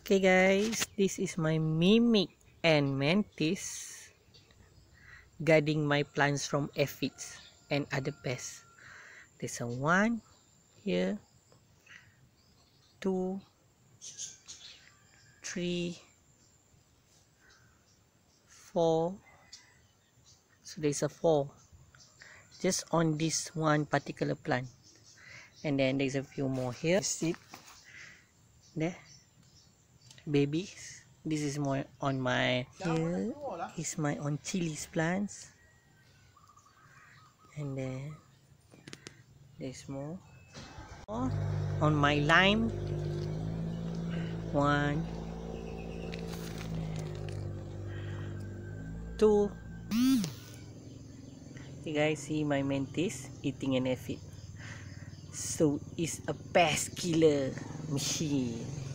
Okay guys, this is my mimic Ant Mantis guarding my plants from aphids and other pests. There's a 1 here, 2, 3, 4. So there's a 4 just on this one particular plant, and then there's a few more here. See there, babies. This is more on my, here is my on chilies plants, and then there's more on my lime. 1, 2. You guys see my mantis eating an aphid. So it's a pest killer machine.